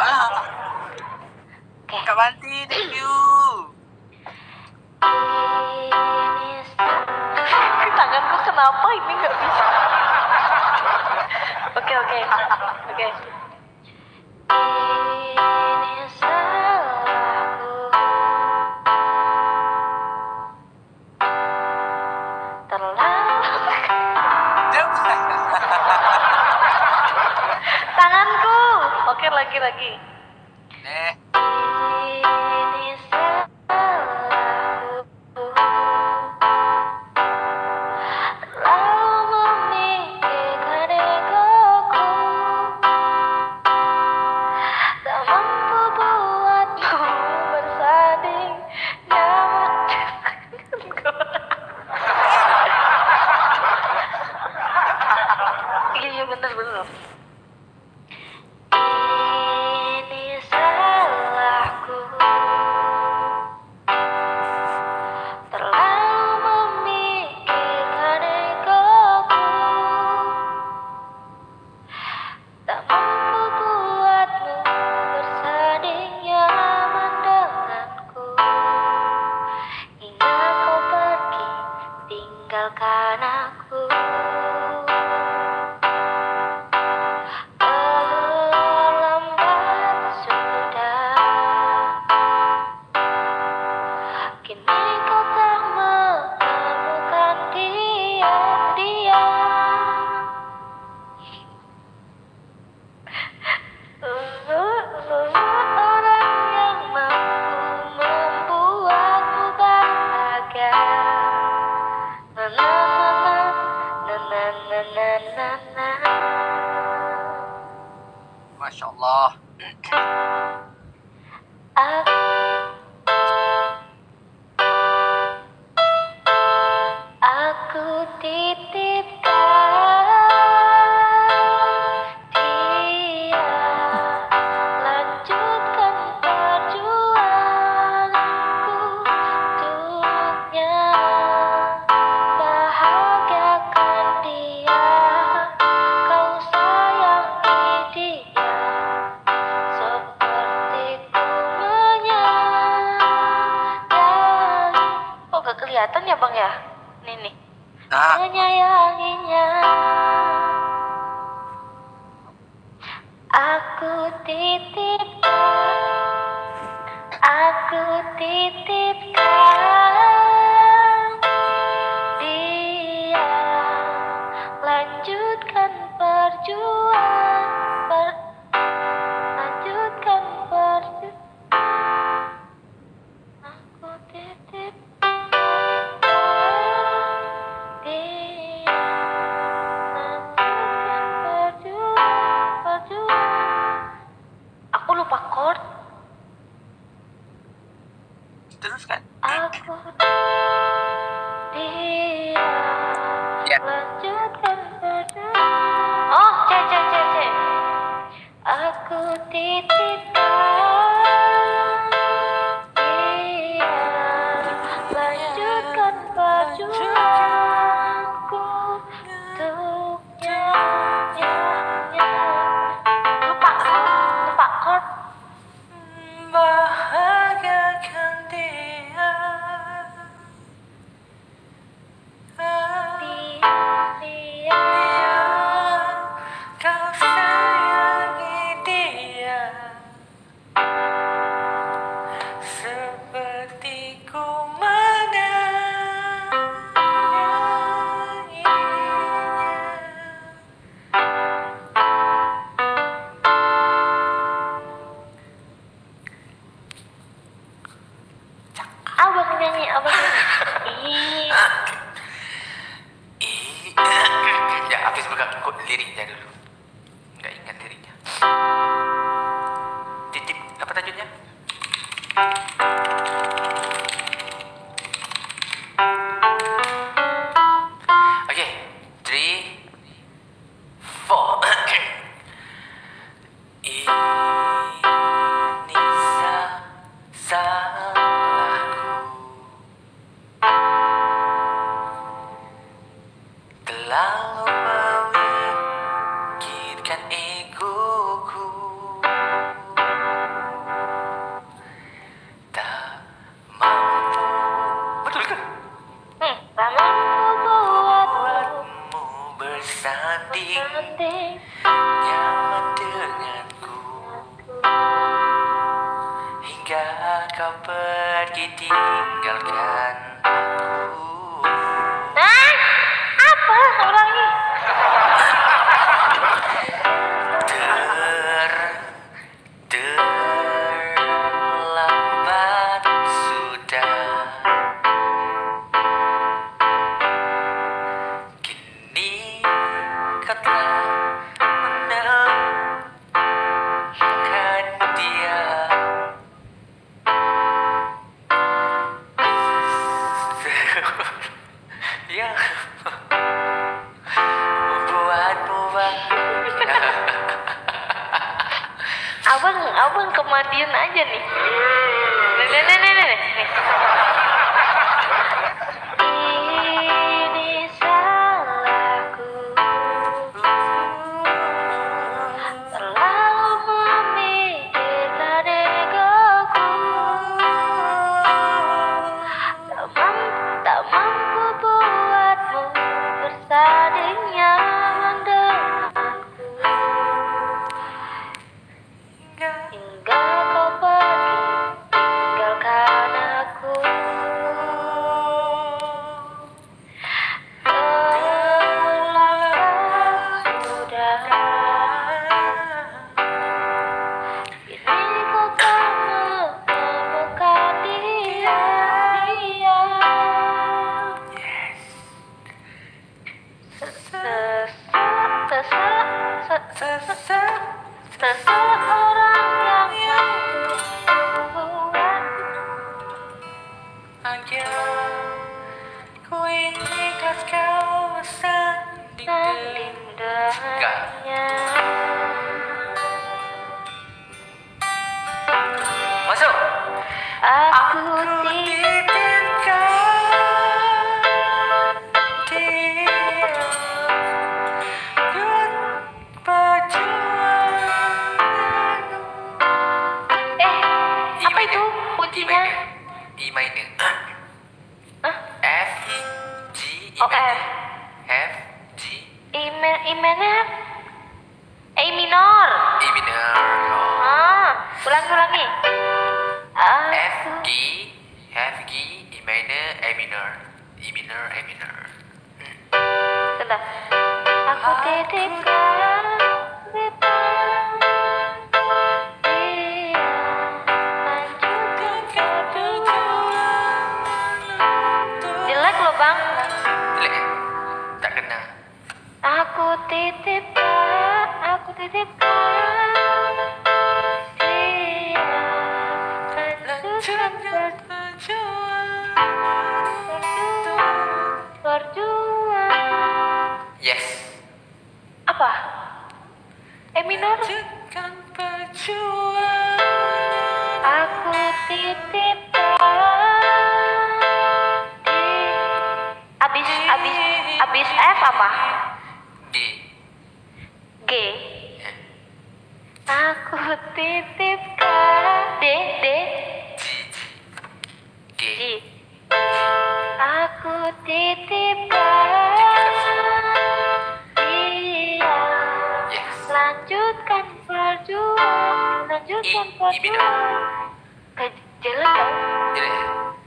Oke. Kak Banti, thank you. Tanganku kenapa ini nggak bisa? Oke. Ini salahku. Tanganku. Oke, lagi. Nih. Ini salahku. Terlalu memikirkan egoku. Tak mampu buatmu bersanding nyaman. Iya bener. Ini salahku. Terlalu memikirkan egoku. Tak mampu buatmu bersanding nyaman denganku. Hingga kau pergi tinggalkan aku. Terlambat sudah. Kini kau tak menemukan dia. Orang yang mampu membuatmu bahagia. Masya Allah. Aku titipkan dia, lanjutkan perjuanganku untuknya, bahagiakan dia, kau sayangi dia, sepertiku menyayangi. Kok gak kelihatan ya bang ya? Nih. Nah, Menyayanginya. Aku titipkan dia, lanjutkan perjuangan. Aku titipkan dia, lanjutkan perjuangan. Aku lupa chord. teruskan. Aku dia, Ya. lanjutkan perjuangan. Oh, C. Aku titipkan dia, lanjutkan perjuanganku untuknya. Lupa chord. Bahagiakan dia. Dia. Kau sayangi dia. ditinggalkan aku. Apa? Ulangi. Terlambat sudah. Kini kau telah menemukan dia. Yang membuatmu bahagia. Abang kemadian aja nih. Nih. Ini salahku, terlalu memikirkan egoku. Tak mampu buatmu bersanding nyaman denganku. Hingga kau pergi tinggalkan aku. Terlambat sudah. Kini kau tak menemukan dia. Seseorang yang membuat Hanya ku ikhlas kau bersanding dengannya. Masuk. Aku titipkan dia buat perjuanganmu. apa itu kuncinya? E minor. Hah? F G E Oh, minor. F. F G Imennya E minor. E minor. Oh. Ulangi. F G E minor E minor E minor E minor. Bentar. Aku titipkan jelek loh bang. Jelek ya? Tak kena. Aku titipkan dia lanjutkan berjuang. Yes. Apa? E minor? Lanjutkan perjuangan. Aku titipkan abis F apa? D. G. Aku titipkan D. G. G. Aku titipkan dia. Yes. Lanjutkan perjuangan. I minor. Jelek tau. Jelek.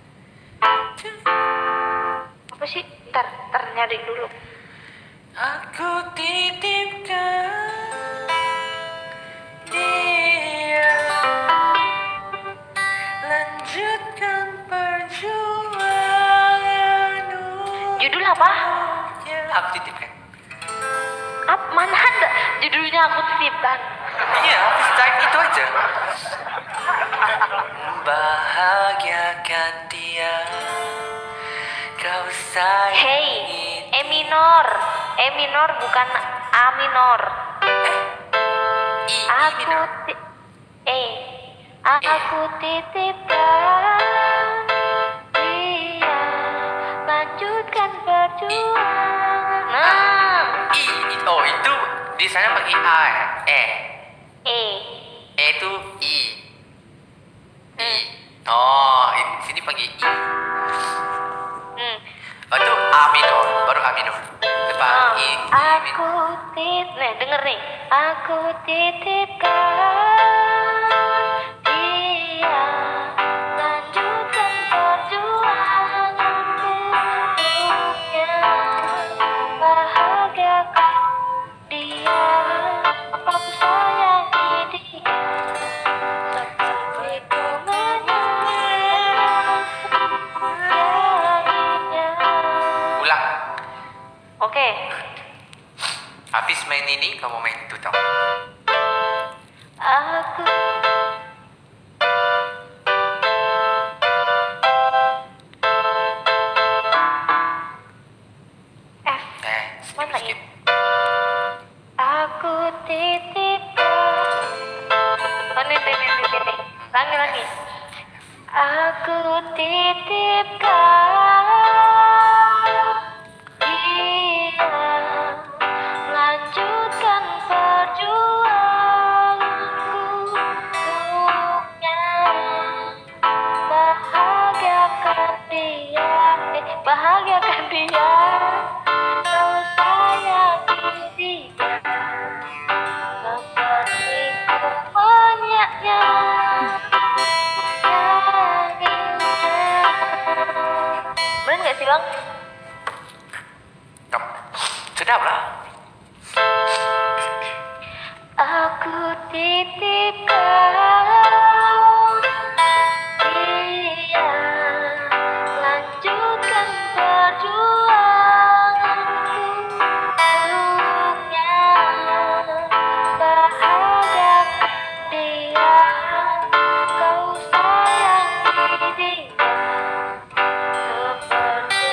Apa sih? Ntar nyari dulu. Aku titipkan dia. Lanjutkan perjuanganmu. Judul apa? Aku titipkan. Mana ada judulnya aku titipkan? Iya, start itu aja. Membahagiakan dia. Kau sayang. Hey, E minor. E minor bukan A minor. I Aku minor. Aku titipkan dia. Lanjutkan perjuangan. Nah, I. Oh, itu di sana pakai A ya? E. E. E itu I. I. Oh, ini sini pakai I. Oh, itu A minor, baru A minor. Depan I Aku minor. denger nih. Aku titipkan dia. Lanjutkan main ini, kamu main itu tau. Aku F mana skip. ini? Aku titipkan. Oh ini. Lagi. Aku titipkan dia lanjutkan perjuanganku untuknya bahagiakan dia kau sayangi dia seperti banyaknya bener gak sih bang? Sedap lah. Aku titipkan dia lanjutkan perjuanganku untuknya bahagiakan dia kau sayangi dia seperti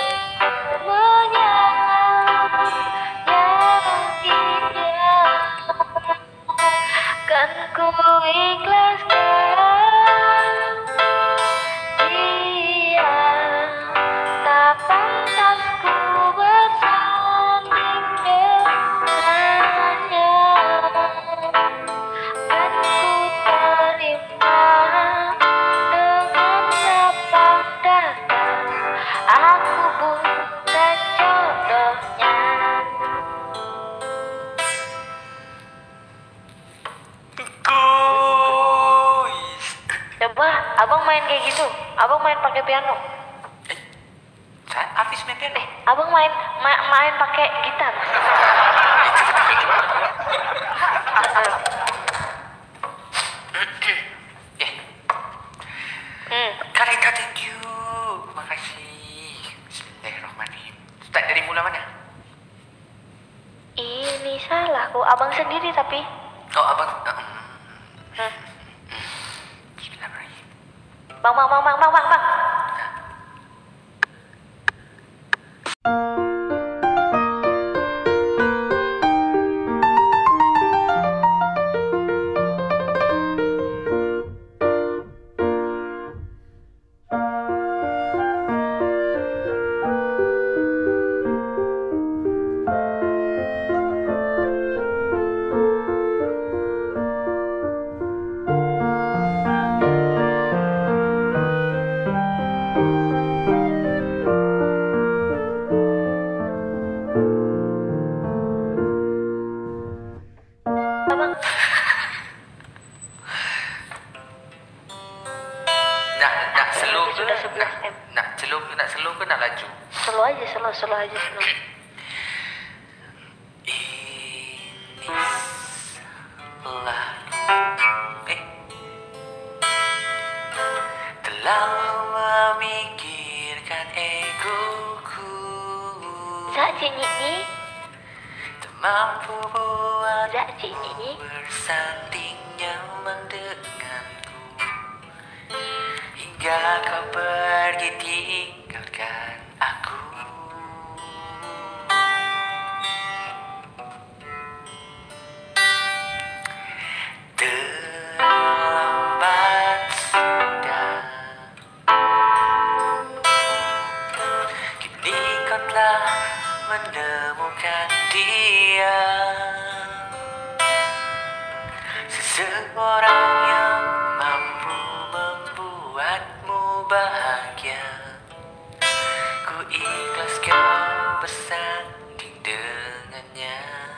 menyayangi dia kan ku ikhlaskan dia tak pantas ku bersanding dengannya kan ku terima dengan lapang dada aku bukan jodohnya. Guys. Coba abang main kayak gitu, abang main pakai piano, Saya artis main piano. abang main pakai gitar. Ayo. Karika, thank you. Makasih. Bismillahirrahmanirrahim. Start dari mula mana? Ini salahku, abang sendiri tapi. Oh, abang. Bismillahirrahmanirrahim. Bang. Abang, Nak slow ke? Sudah 11 M. Nak slow ke nak laju? slow aja. Ini lalu terlalu memikirkan egoku, Zak Cinyi, tak mampu buat Zak Cinyi. bersanding nyaman denganku hingga kau pergi tinggalkan aku. Terlambat sudah, kini kau telah menemukan dia, seseorang yang mampu membuatmu bahagia. Ku ikhlas kau bersanding dengannya.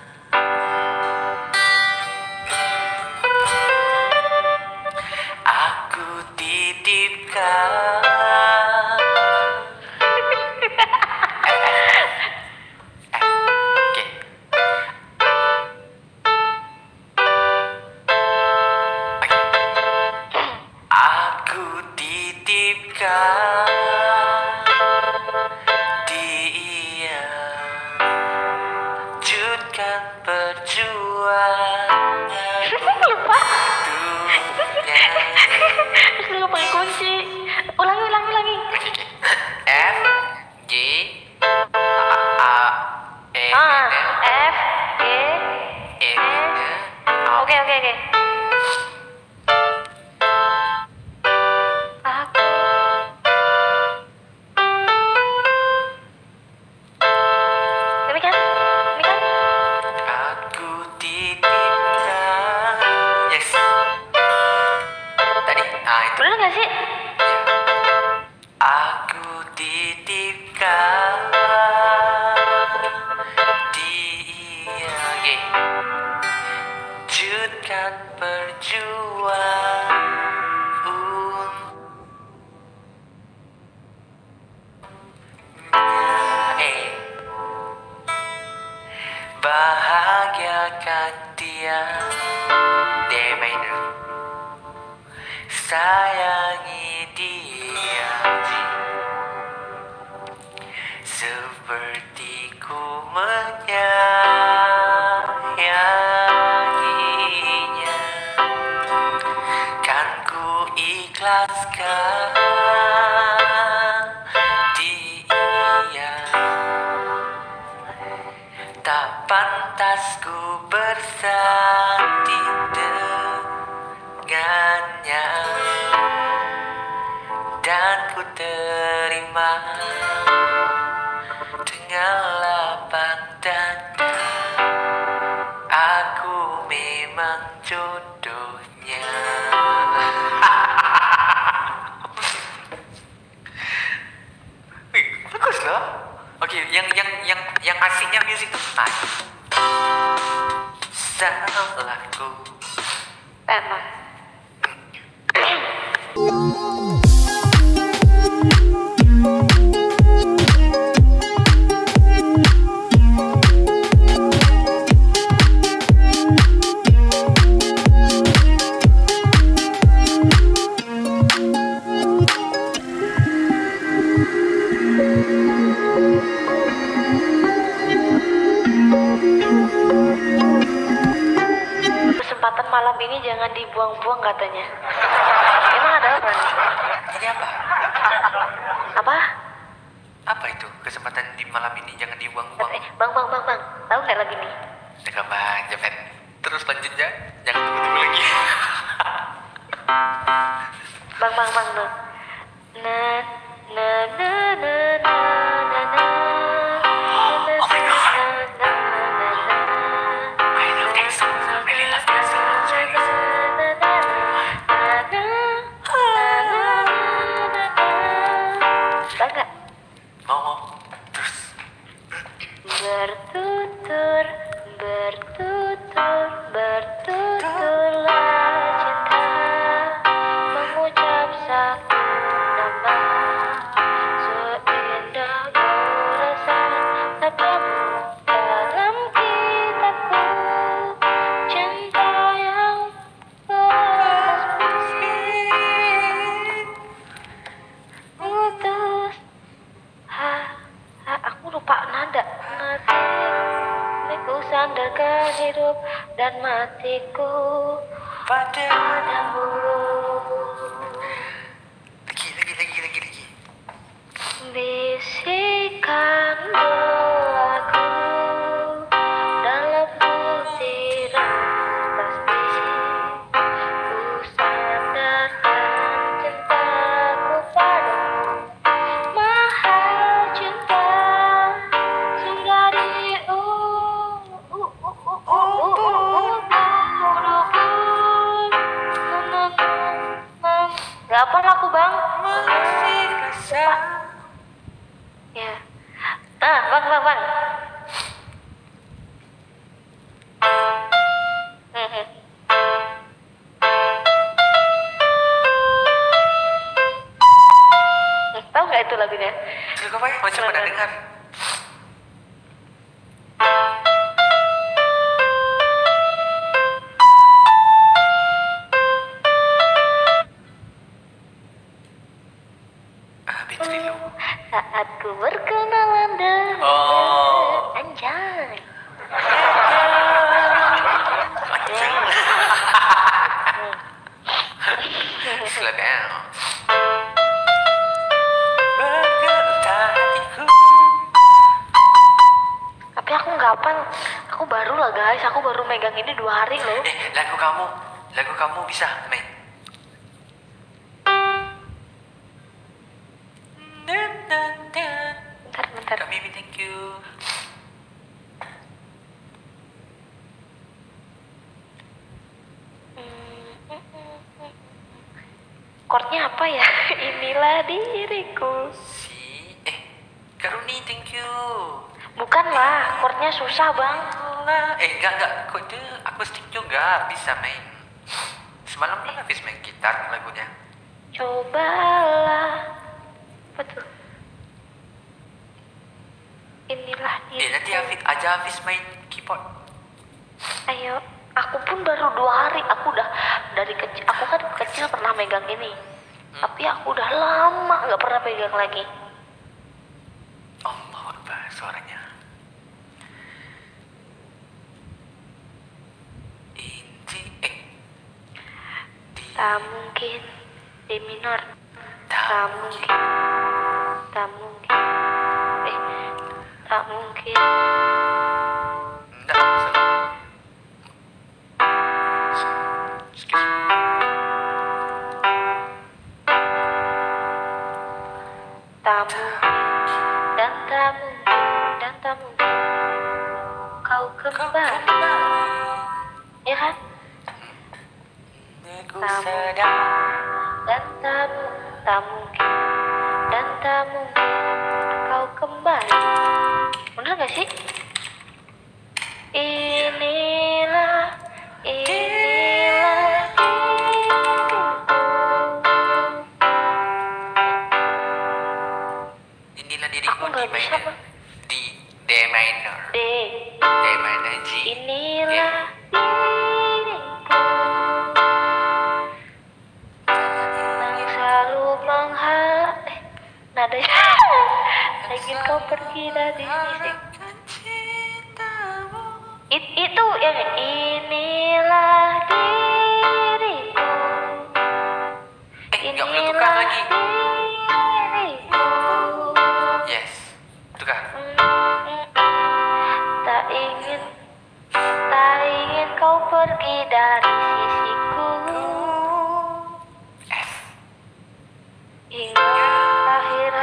Aku titipkan Aku titipkan dia, lanjutkan perjuangan Aku titipkan dia, lanjutkan perjuangan bahagiakan dia. D minor, sayangi dia seperti ku menyayanginya. Kan ku ikhlaskan dia. Tak pantas ku bersanding dengannya, dan ku terima dengan lapang dada. Aku memang jodohnya. Wih, bagus loh. Oke, yang asiknya musik depan. Salahku. Emang. Kesempatan malam ini jangan dibuang-buang katanya. Emang ada apa nih? Ini apa? Apa? Apa itu? Kesempatan di malam ini jangan dibuang-buang. Bang. Tahu nggak lagi nih? Dekat bang, Jepen. Terus lanjut ya. Jangan tunggu-tunggu lagi. Bang. Na na na na na na na. Oh my God. I love that song. I really love that song. Tahu nggak? Mau. Terus. Bertuturlah cinta, mengucap satu nama, seindah goresan nadamu dalam kitabku, cinta yang putus. Aku lupa nada. Ku sandarkan hidup dan matiku padamu. Lagi. Bisikan doaku dalam butiran tasbih. Ku sandarkan cintaku padamu, mahal cinta sunggari Gak apa laku bang? Masih rasa. Ya. Bang. Tahu nggak itu lagunya? Lagu apa ya? Macam pernah dengar. Bitrilu. Saat ku berkenalan dengan Oh. Anjay. Slow down. Tapi aku nggak hafal. Aku baru lah guys. Aku baru megang ini 2 hari loh. Lagu kamu bisa main. Bentar. Kak Mimi, thank you. Chordnya apa ya? Inilah diriku. Karuni, thank you. Bukan lah, chordnya susah bang. Enggak. Kode akustik juga bisa main. Semalam kan habis main gitar lagunya. Cobalah. Apa tuh? Inilah diriku. Nanti Hafiz main keyboard. Ayo, aku pun baru 2 hari. Aku udah dari kecil. Aku kan kecil pernah megang ini. Tapi aku udah lama nggak pernah pegang lagi. Allah Akbar suaranya. Tak mungkin D minor. Tak mungkin. Tak mungkin. Tak mungkin. Enggak. Tak mungkin dan tak mungkin dan tak mungkin kau kembali. Ya kan? Tak mungkin dan tak mungkin dan tak mungkin kau kembali. Bener gak sih? Inilah diriku aku nggak bisa bang. di D minor. D minor G. Inilah diriku yang selalu nadanya ingin kau pergi dari sini. Itu yang inilah diriku. Nggak boleh tukar lagi. Diriku. Yes, tukar. Tak ingin kau pergi dari sisiku. F. Hingga akhir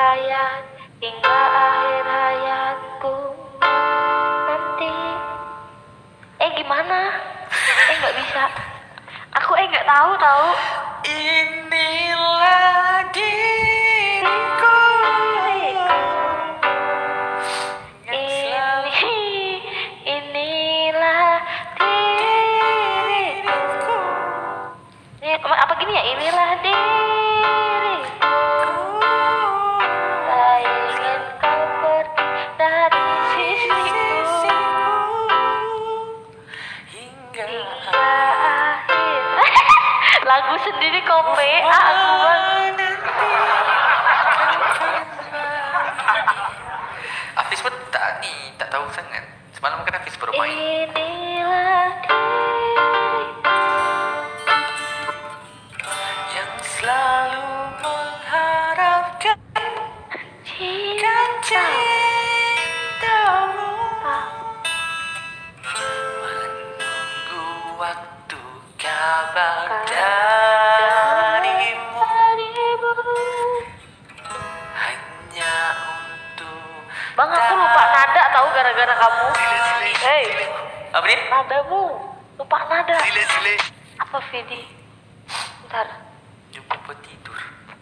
hayatku nanti. Gimana? Nggak bisa. Aku nggak tahu. Inilah diriku. Inilah diriku. Ini apa gini ya? Inilah diriku. Tak ingin kau pergi dari sisiku. Hingga akhir. Lagu sendiri kope. Aku Hafiz pun tak tahu sangat. Semalam kan Hafiz baru main. Inilah diriku Yang selalu mengharapkan cintamu, menunggu waktu kabar darimu, hanya untuk Bang, aku lupa nada tahu gara-gara kamu. Hei, apa nih? nadamu lupa nada. Sile. Apa Vidi? Bentar. Lupa tidur.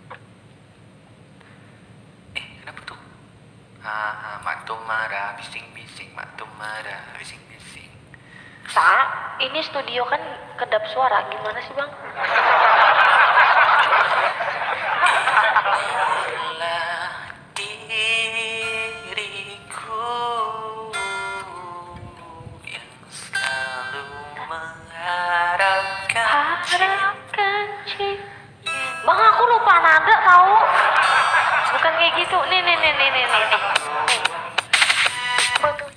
Kenapa tuh? Mak tuh marah, bising-bising. Mak tuh marah, bising-bising. Ini studio kan kedap suara. Gimana sih bang? Inilah diriku yang selalu mengharapkan cinta. Bang, aku lupa nada tahu. Bukan kayak gitu. Nih. Apa tuh?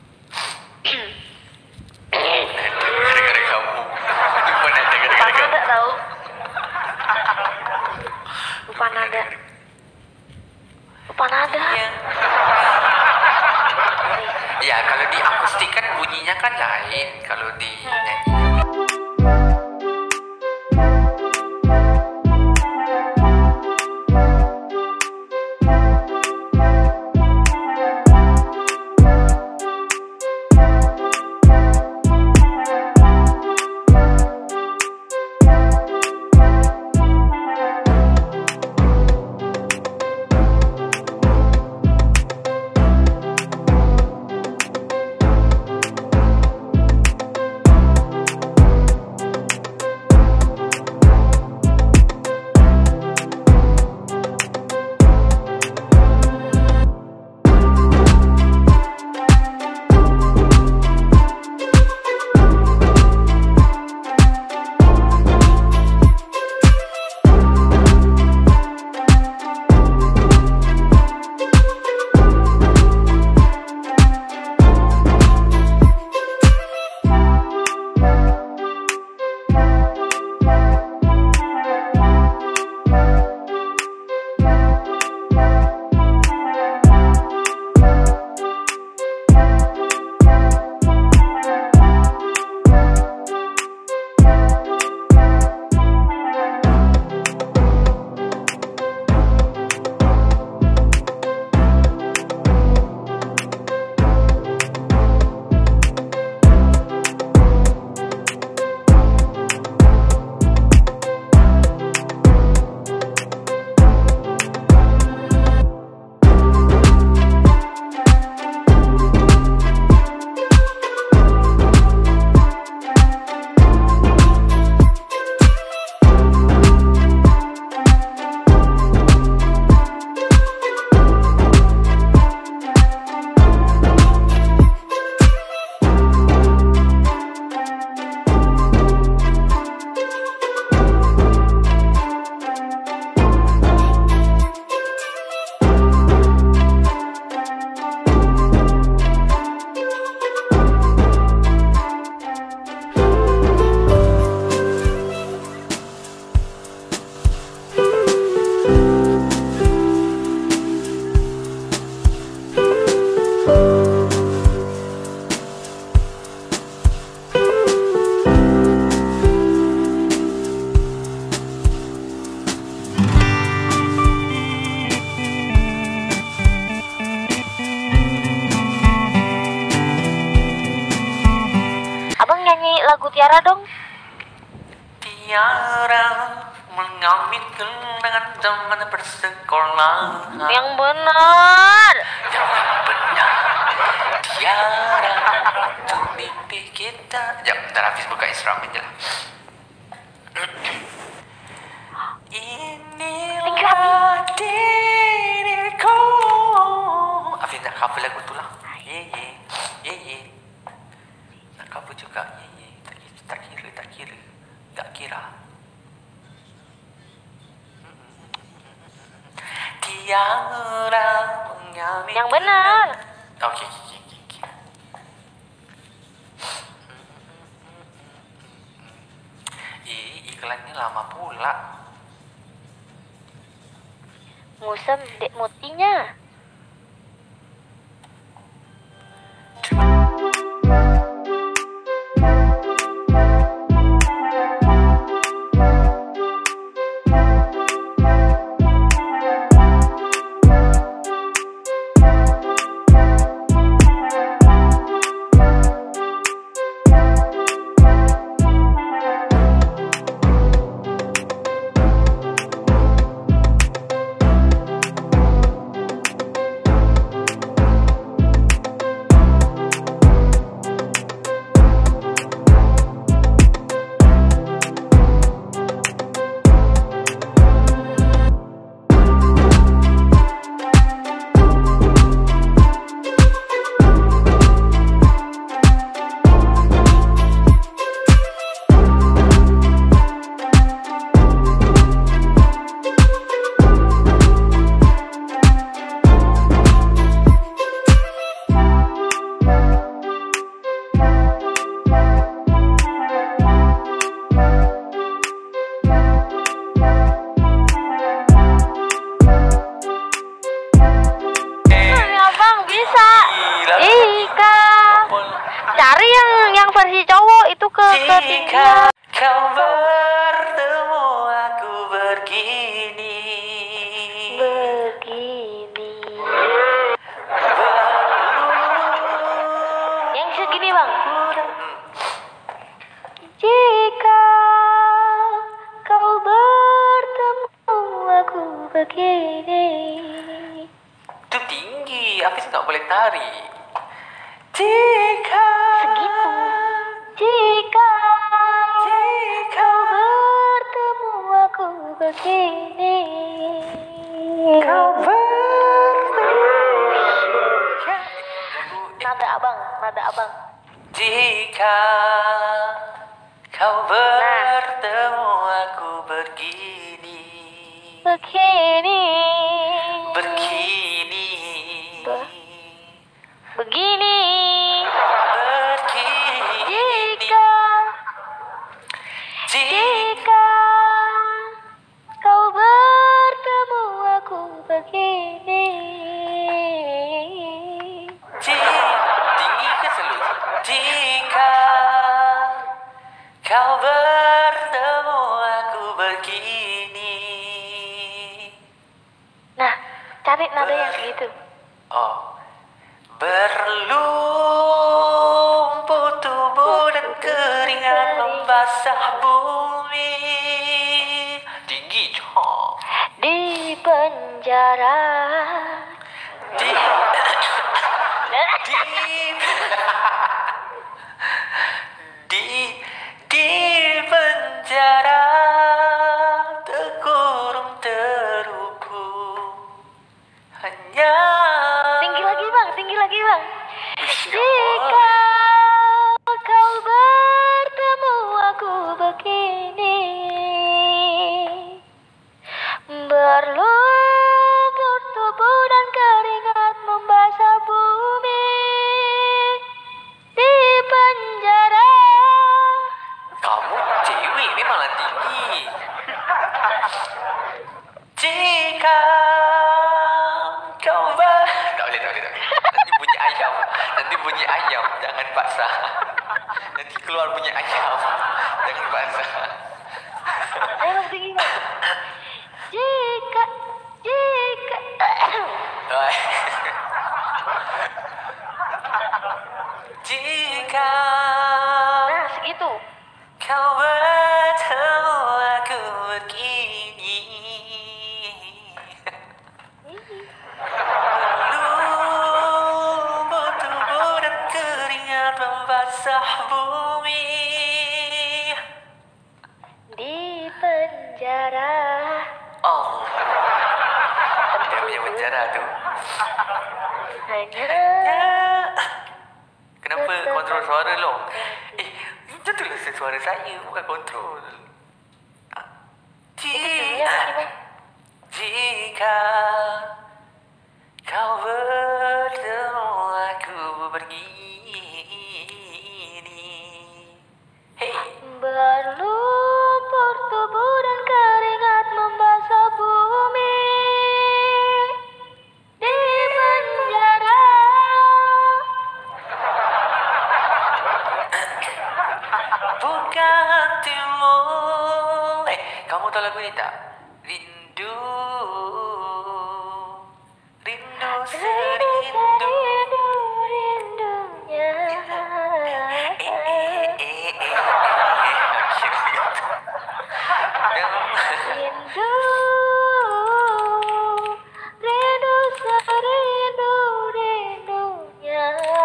Gara-gara kamu. Lupa nada Lupa gara-gara kamu. nada tahu. Lupa nada. Ya kalau di akustik kan bunyinya kan lain. Kalau di nyanyi Tiara dong. Tiara mengambil kenangan zaman bersekolahan. Yang benar. Yang benar. Tiara untuk mimpi kita. Ya, bentar Hafiz buka instrumen aja lah. Inilah diriku. Hafiz nak cover lagu tu lah. Ye ye. Nak cover juga. Ye. Tak kira. Tak kira. Tiara mengambil. Yang benar. Okey. Iklannya lama pula. Musem dek motinya. Cari yang versi cowok itu Jika kau bertemu aku begini. Yang segini bang. Jika kau bertemu aku begini. Itu tinggi, Hafiz nggak boleh tari. Jika Segitu. Jika kau bertemu aku begini. kau bertemu. Nada abang. Jika kau bertemu aku begini. Begini. Jika kau bertemu aku begini. Tinggi ke selalu. Jika kau bertemu aku begini. Nah, cari nada yang segitu. Oh, berlumpur tubuh dan keringat membasah bumi. Tinggi, cok. Di penjara. Di penjara terkurung terhukum hanya. Tinggi lagi bang. Jika kau bertemu aku begini. Berlumpur tubuh dan keringat membasah bumi. Di penjara. Kamu cewek ni malah tinggi. Jika kau tak boleh. Nanti bunyi ayam, jangan basah. Nanti keluar bunyi ayam, jangan basah. Ayo tinggi bang. Jika Jika nah segitu. penjara. Oh. Dia punya penjara tuh. Hanya Kenapa kontrol suara lo? Itu tuh suara saya, bukan kontrol. Jika kau bertemu aku begini. Hey. berlumpur tubuh dan keringat membasah bumi di penjara. Bukan timbul. Kamu tahu lagu ini tak? Rindu, rindu serindu. Rindunya. Rindu, rindu serindu rindunya.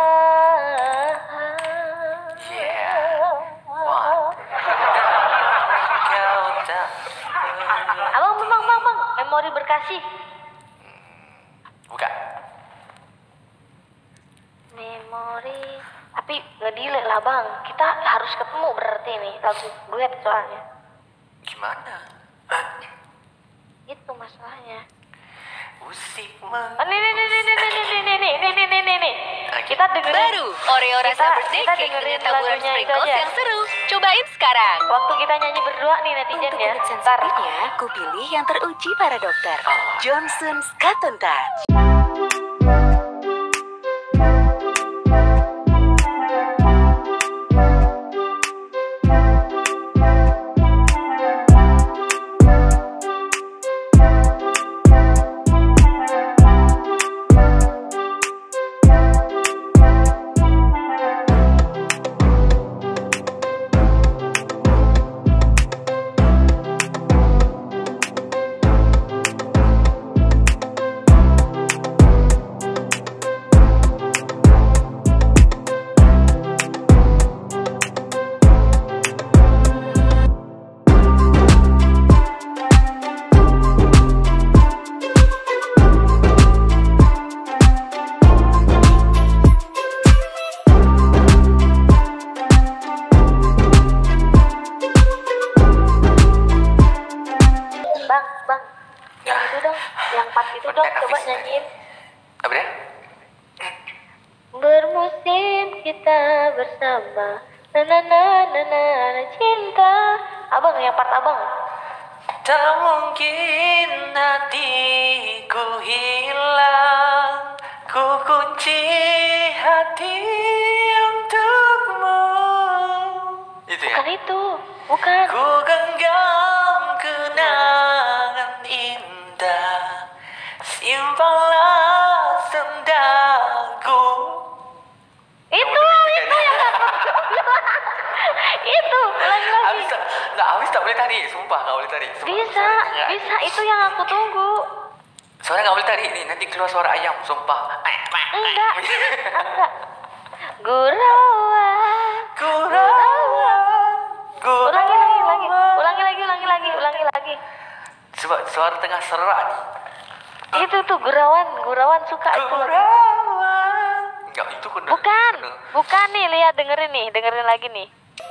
Kau tak. Abang, bang, memori berkasih. Buka. Memori. Tapi ngedelay lah bang. Kita harus ketemu berarti nih lagu duet soalnya. Gimana? Itu masalahnya. Usik Nih. Kita dengerin. Baru Oreo rasa birthday kita cake dengerin dengan taburan lagunya itu sprinkles aja. yang seru. Cobain sekarang. Waktu kita nyanyi berdua nih netizen Untuk ya. kulit Ntar. sensitifnya, ku pilih yang teruji para dokter. Johnson's Cotton Touch. Bang, yang itu dong, yang part itu dong, coba nyanyiin. Apa dia? Bermusim kita bersama, na cinta. Abang, yang part abang. Tak mungkin hatiku hilang, ku kunci hati untukmu. Itu ya? Bukan itu, bukan. Ku genggam kenangan indah, simpanlah sendaku. Itu yang itu, ulangi lagi. Habis tak boleh tarik, sumpah nggak boleh tarik. Sumpah. Bisa, itu yang aku tunggu. Suara nggak boleh tarik nih, nanti keluar suara ayam, sumpah. Enggak. Gurauan. Ulangi lagi. Sebab suara tengah serak ni. Itu tuh gurauan suka itu lagu. Enggak, itu kena. Bukan nih, lihat dengerin lagi nih.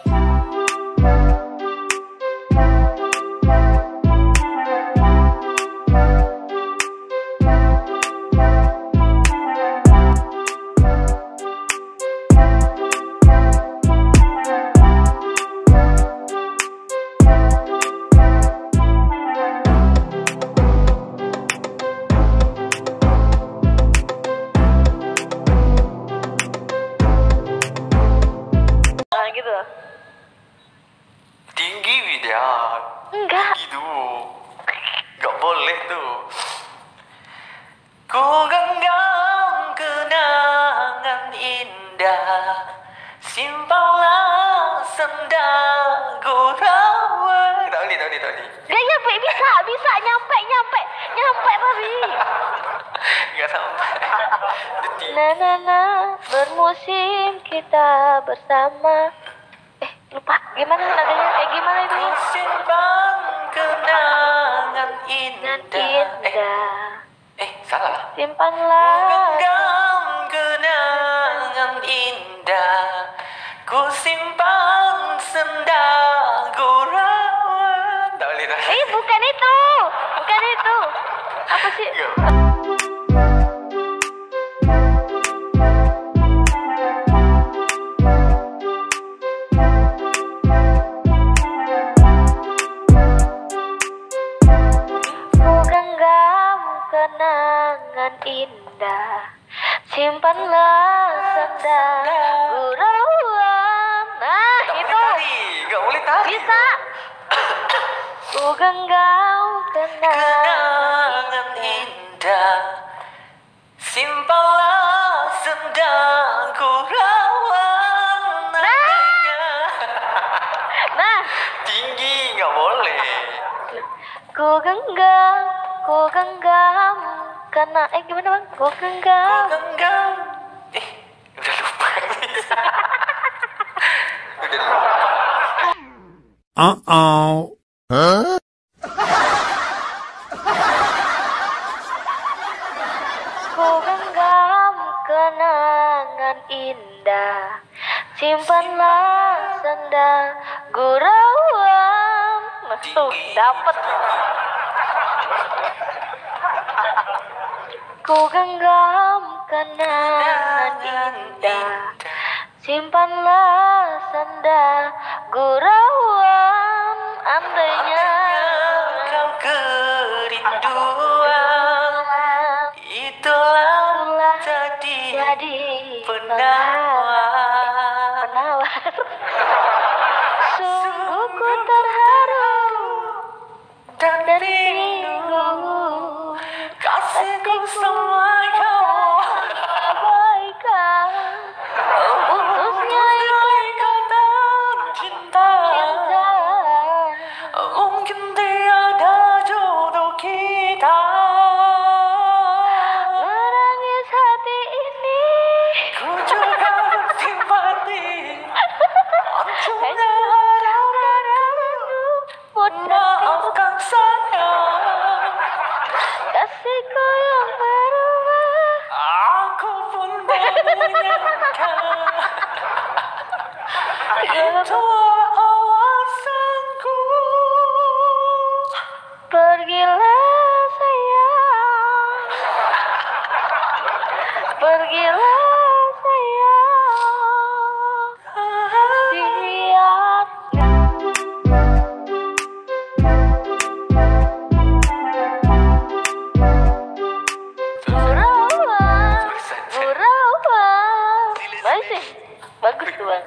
Gitu. Tinggi Widya. Enggak. Tinggi tu. Enggak boleh tu. Ku genggam kenangan indah, simpanlah senda gurauan. Tak boleh. Ya, bisa nyampe tadi. Enggak sampai. Bermusim kita bersama. Lupa gimana nadanya? Gimana itu? Ku simpan kenangan indah. Salah. Simpanlah. Genggam kenangan indah, ku simpan senda gurauan. Tak boleh tak? Bukan itu. Bukan itu. Apa sih? Ku genggam kenangan indah, simpanlah senda gurauan. Nah, Tak boleh itu tari. Tak boleh tari. bisa. Ku genggam kenangan Kenangan indah, simpanlah senda gurauan. Nadanya Nah, tinggi, nggak boleh. ku genggam gimana bang? Ku Ku genggam. genggam. Udah lupa. Udah lupa. Uh-oh. Ku genggam kenangan indah, simpanlah senda gurauan. Nah, tuh dapet. Ku genggam kenangan indah, simpanlah senda gurauan. Andainya Kau kerinduan, itulah jadi penawar. Sungguh ku terharu Dan dan rindu rindu kasihku sama kamu. abaikan putusnya ikatan cinta. cinta. Mungkin tiada jodoh kita. Menangis hati ini Ku juga bersimpati. Hancurnya harapanku. Maafkan saya. kasihku yang berubah. Aku pun tak menyangka. Itu alasanku. Pergilah sayang, pergilah sayang. Gurauan, gurauan. Baik sih, bagus tuh bang.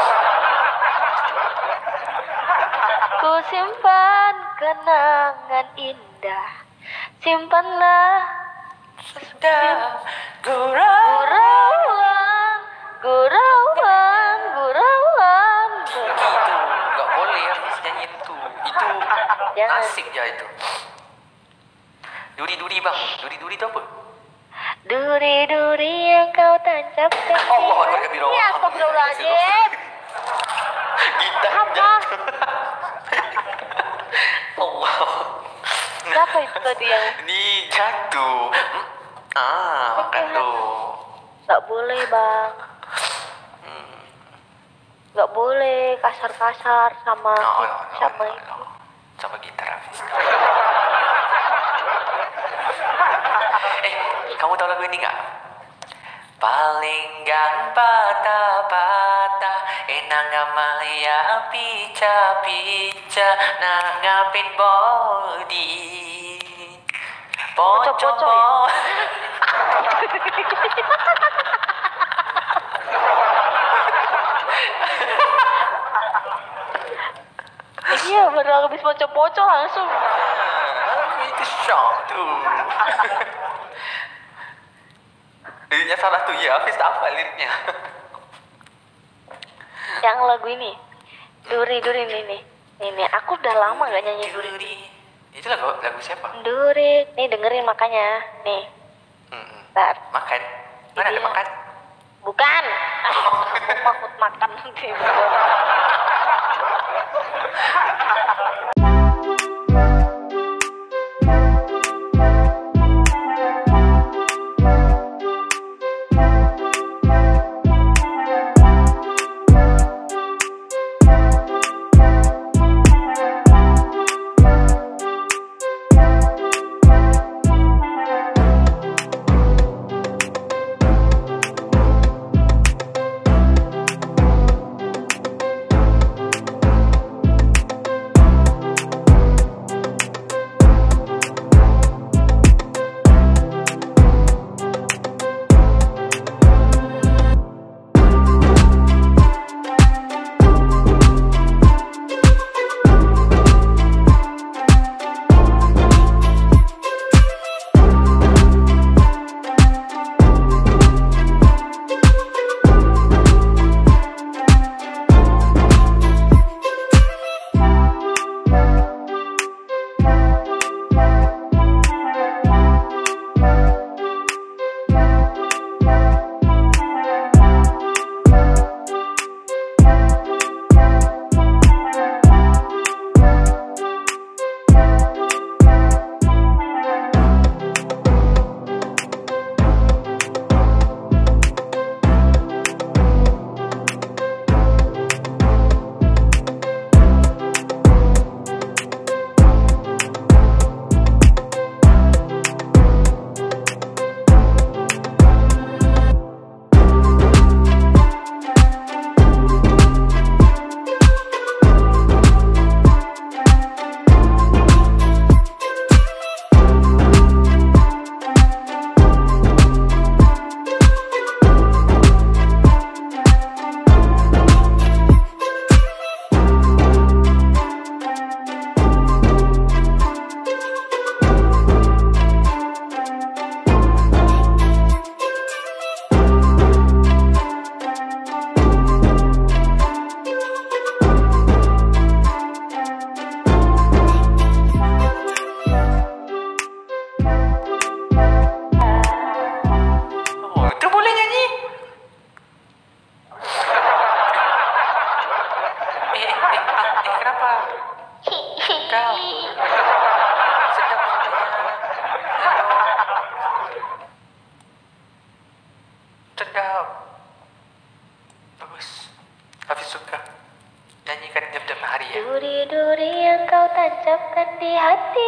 Ku simpan kenangan indah, simpanlah Sudah gurau. gurauan, gurauan, gurauan. Itu nggak boleh habis nyanyi itu. Itu Jangan. asik ya itu. Duri-duri bang. Duri-duri itu apa? Duri-duri yang kau tancapkan. Allah Akbar kabira. Ya, astagfirullahaladzim. Gitar Apa? jatuh. Allah. Siapa itu tadi yang Ini jatuh. Makan tuh. nggak boleh bang? Nggak boleh kasar-kasar sama sama itu. Sama gitar habis. Kamu tahu lagu ini nggak? Palinggan patah-patah, enang amalia pica-pica, nangapin body. Pocok-pocok ya? Iya, baru habis pocok-pocok langsung. Itu shock tuh. Liriknya salah tuh ya, Hafiz tak apa liriknya. Yang lagu ini, duri-duri ini. Ini aku udah lama gak nyanyi duri. Duri. Itu lagu siapa? Duri, nih dengerin makanya, nih. Bentar. Makan. Mana ada Iya. makan? Bukan. Aku takut makan nanti.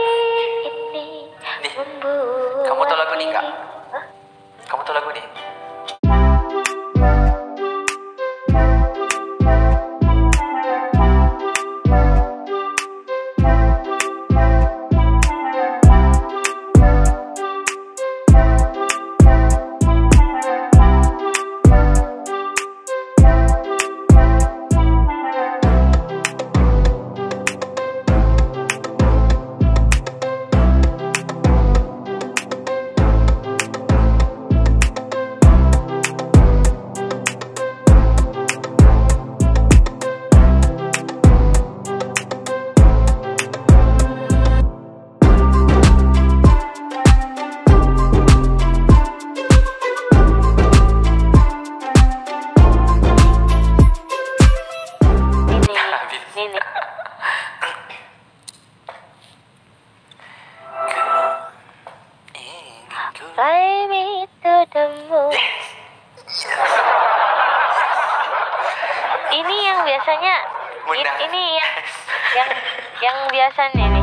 ini Nih, membuat kamu tahu lagu ini nggak? Hah? Kamu tahu lagu ini? Ini Fly me to the moon. Ini yang biasanya Benar. ini yang biasanya nih.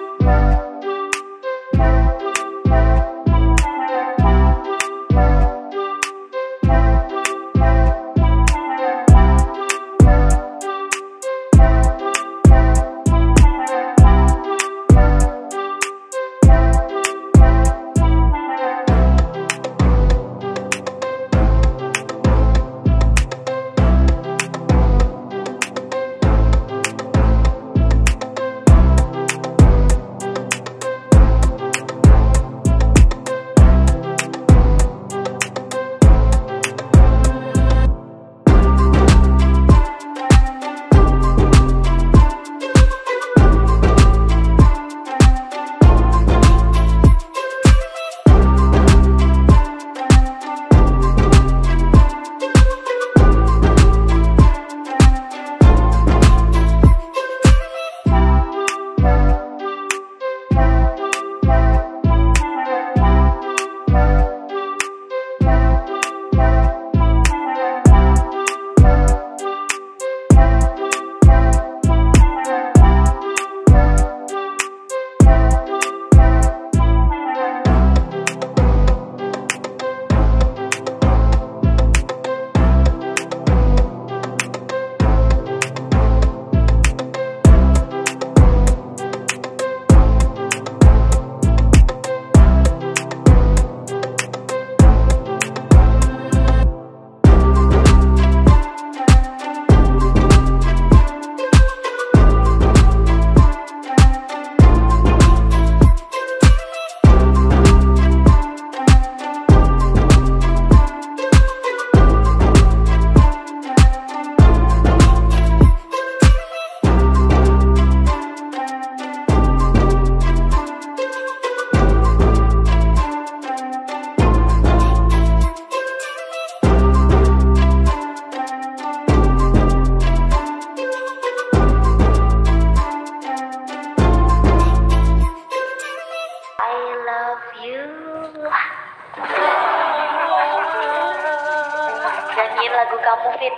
Nyanyiin lagu kamu, Fit.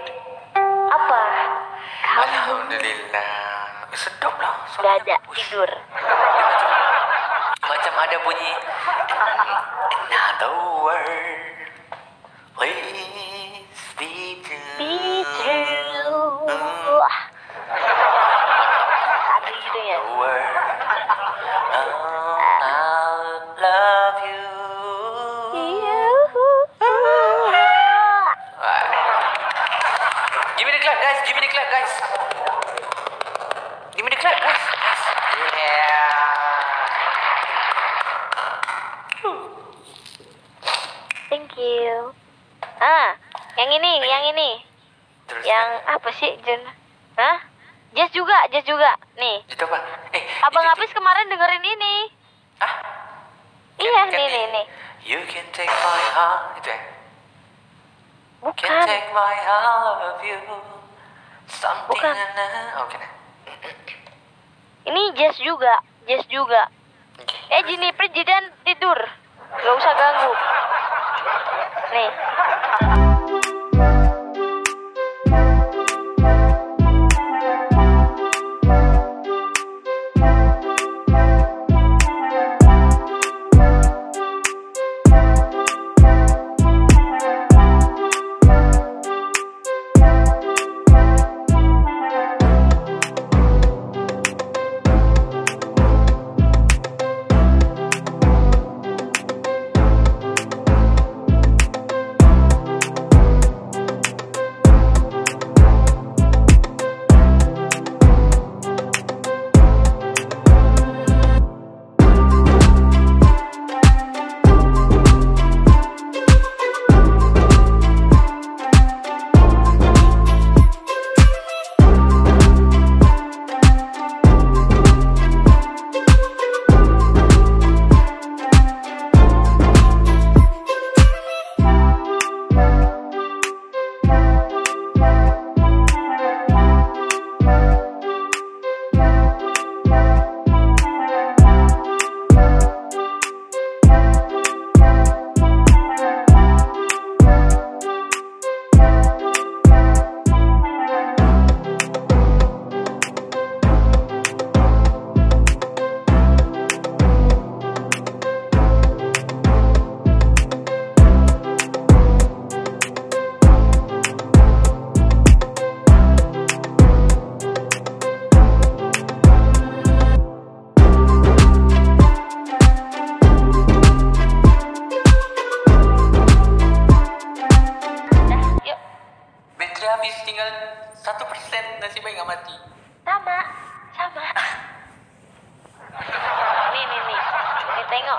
Apa? Kamu Alhamdulillah. Sedap lah. nggak ada tidur. Macam ada bunyi another word. Please be true. Be true. Ada gitu ya. Word. I love you. Give me the clap, guys. Give me the clap, guys. Give me the clap, guys. Yeah. Thank you. Yang ini. Terus Yang apa sih, Jen? Hah? Jazz juga. Nih. itu apa? Abang itu- Apis kemarin dengerin ini. Ah? Iya, Kan nih. You can take my heart. Itu ya? Can Bukan. take my heart of you. Something. Bukan. Oke nah. Ini jazz juga. Oke. Jennifer Jidan tidur. Gak usah ganggu. Nih.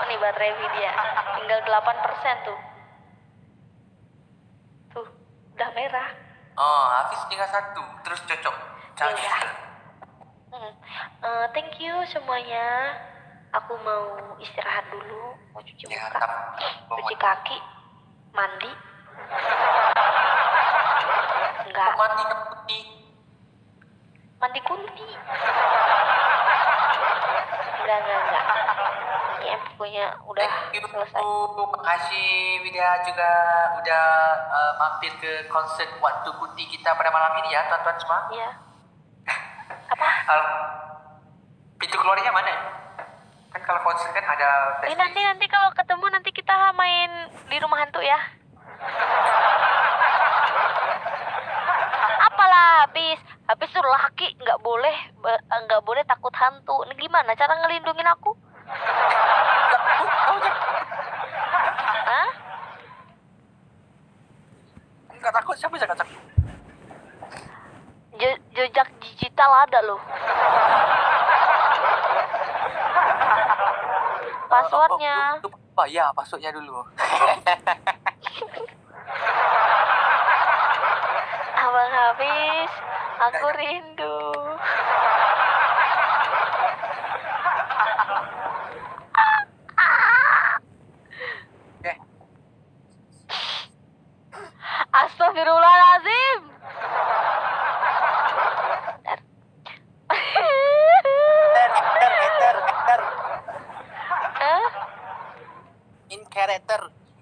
nih baterai Nvidia. Tinggal 8% tuh. Tuh, udah merah. Oh, Hafiz tinggal 1. Terus cocok. Charge. Ya udah. Thank you semuanya. Aku mau istirahat dulu, mau cuci Ya, muka, tapi cuci kaki, mandi. Enggak, mandi putih. mandi kunti. Enggak. Ya pokoknya udah selesai. Makasih Widya juga udah mampir ke konser Waktu Putih kita pada malam ini ya, tuan-tuan semua. Iya. Apa? Pintu keluarnya mana? Kan kalau konser kan ada Nanti kalau ketemu nanti kita main di rumah hantu ya. Apalah habis tuh laki nggak boleh takut hantu. Ini gimana cara ngelindungin aku? Hah? Enggak takut, siapa yang takut? Jejak digital ada loh. Passwordnya. Ya, passwordnya dulu. Abang Hafiz, aku rindu. Astagfirullahaladzim. Actor. Hah? In character.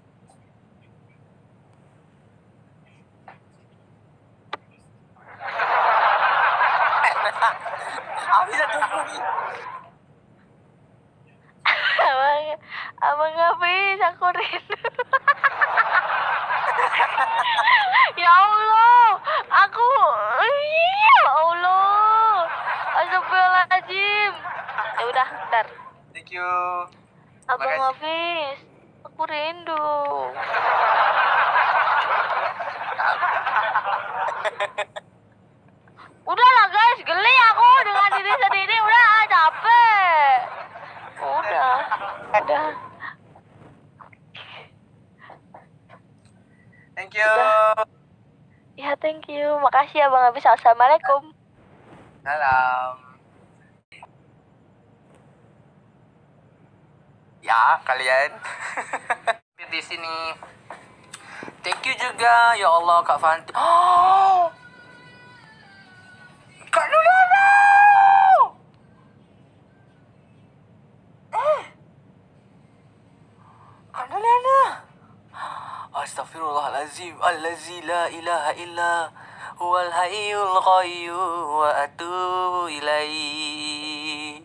Habis tunggu nih. Abang Hafiz, aku rindu. Ya Allah, ya Allah. Astagfirullahaladzim. Ya udah, ntar. Thank you. Abang Makasih. Hafiz, aku rindu. Udahlah guys, geli aku dengan diri sendiri. Udah capek. Udah. Thank you. Ya thank you. Makasih ya Bang Hafiz. Assalamualaikum. Salam. Ya, kalian. Di sini. Thank you juga. Ya Allah, Kak Fanti. Oh! Kak Juliana! Kak Juliana! Astaghfirullahalazim. Allazi la ilaha illa huwal hayyul qayyum wa atubu ilaihi.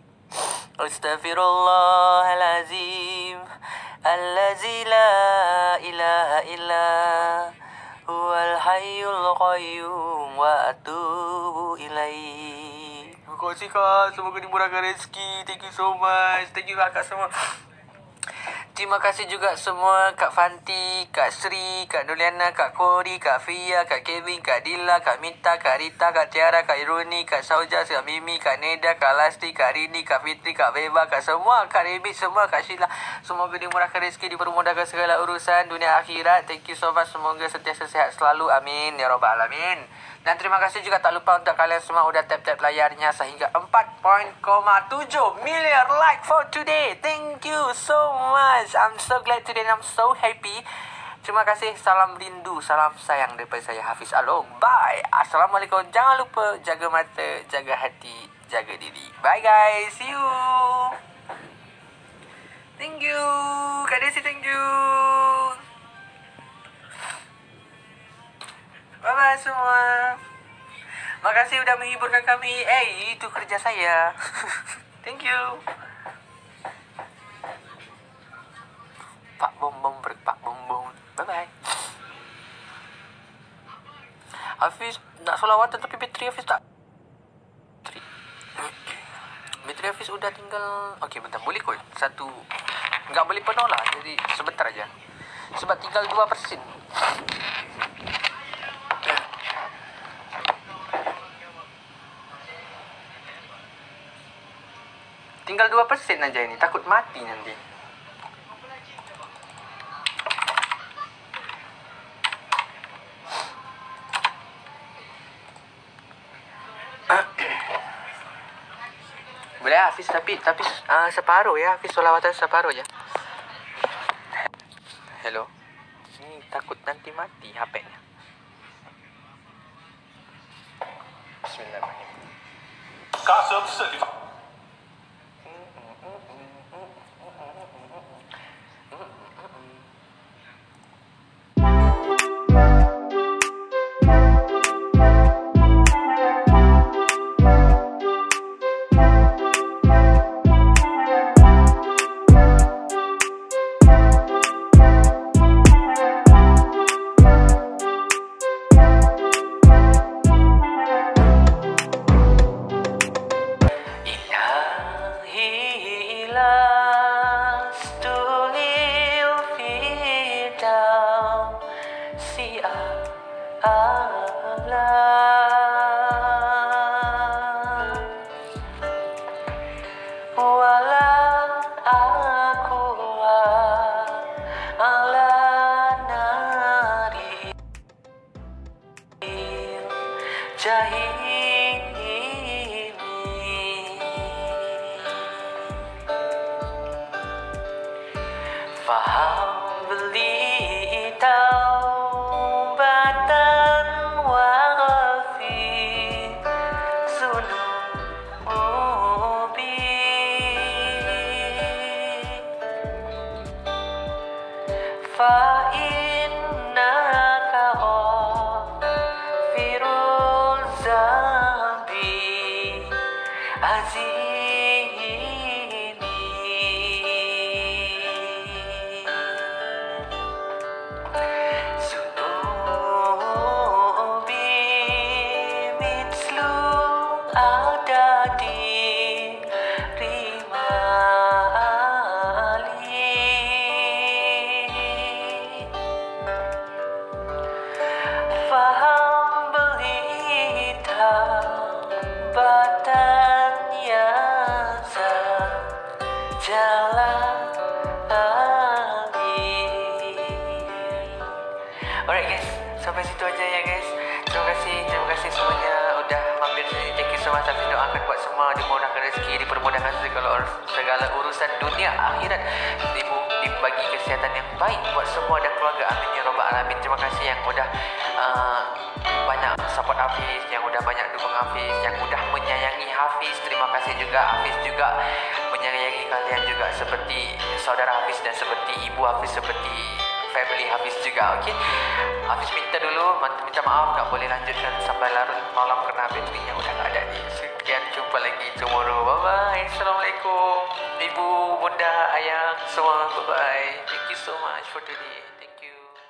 Astaghfirullahalazim. Allazi la ilaha illa huwal hayyul qayyum wa atubu ilaihi. Terima kasih Kak, semoga dimurahkan rezeki. Thank you so much. Thank you Kak semua. Terima kasih juga semua Kak Fanti, Kak Sri, Kak Nuliana, Kak Kori, Kak Fia, Kak Kevin, Kak Dila, Kak Mita, Kak Rita, Kak Tiara, Kak Iruni, Kak Sauja, Kak Mimi, Kak Neda, Kak Lasti, Kak Rini, Kak Fitri, Kak Beba, Kak semua, Kak Rebit, semua, Kak Sheila. Semoga dimurahkan rezeki, dipermudahkan segala urusan dunia akhirat. Thank you so much. Semoga sentiasa sehat selalu. Amin. Ya Rabbal Alamin. Dan terima kasih juga tak lupa untuk kalian semua udah tap-tap layarnya sehingga 4.7 miliar like for today. Thank you so much. I'm so glad today and I'm so happy. Terima kasih. Salam rindu, salam sayang daripada saya Hafiz Along. Bye. Assalamualaikum. Jangan lupa jaga mata, jaga hati, jaga diri. Bye guys. See you. Thank you. Kak Desi, thank you. Bye-bye semua. Makasih udah menghiburkan kami. Itu kerja saya. Thank you. Pak Bom. Bye-bye. Hafiz nak solawatan tapi bateri Hafiz tak. Bateri Hafiz udah tinggal. Okey, bentar. Boleh kot. Satu. Enggak boleh penuh lah. Jadi sebentar aja. Sebab tinggal 2%. Tinggal 2% aja ini. Takut mati nanti. Boleh Hafiz, tapi separuh ya. Hafiz solawatan separuh ya. Hello. Ni takut nanti mati HP-nya. Bismillahirrahmanirrahim. Gossip City. Faham beli taubatan wafi sunubi fa innaka ghafirul zambi Faham berita batannya jalan Alright guys, sampai situ aja ya guys. Terima kasih semuanya udah mampir sini. Thank you so much. Hafiz doakan buat semua dimudahkan rezeki, dipermudahkan segala urusan dunia akhirat, dibagi kesihatan yang baik buat semua dan keluarga. Amin ya rabbal alamin. Terima kasih yang udah banyak support Hafiz, yang udah banyak dukung Hafiz, yang udah menyayangi Hafiz. Terima kasih juga Hafiz juga menyayangi kalian juga seperti saudara Hafiz dan seperti ibu Hafiz, seperti family Hafiz juga. Okay, Hafiz minta maaf tak boleh lanjutkan sampai larut malam kerana baterinya udah tak ada ni. Sekian, jumpa lagi tomorrow. Bye bye. Assalamualaikum ibu, bunda, ayah semua. Bye bye. Thank you so much for today. Thank you.